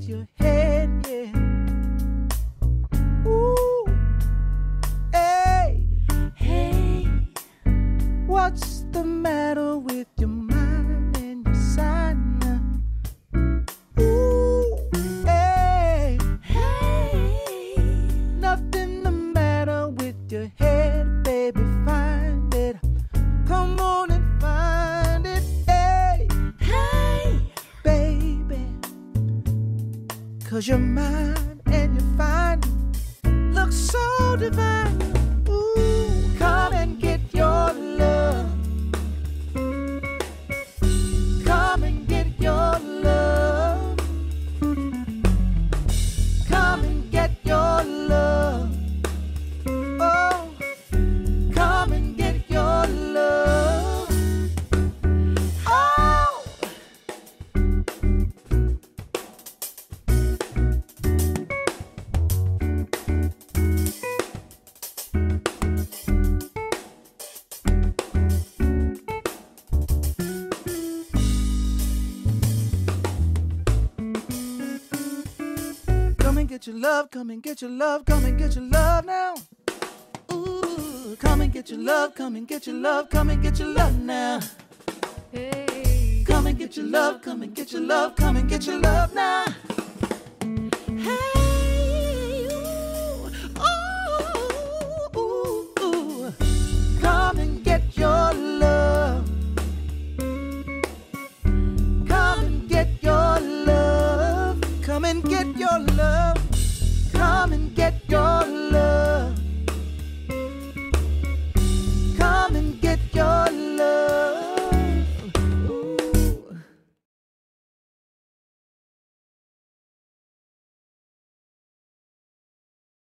your head, yeah. Ooh, hey, hey, what's the matter with your mind and your sign now? Ooh, hey, hey, nothing the matter with your head, baby, find it. Come on and find it, hey, hey, baby, 'cause you're mine and you're fine, look so divine. Ooh, come and get your love. Come and get your love. Come and get your love. Oh, come and get your love. Oh, come and get your love, come and get your love, come and get your love now. Ooh, come and get your love, come and get your love, come and get your love now. Hey, come and get your love, come and get your love, come and get your love now.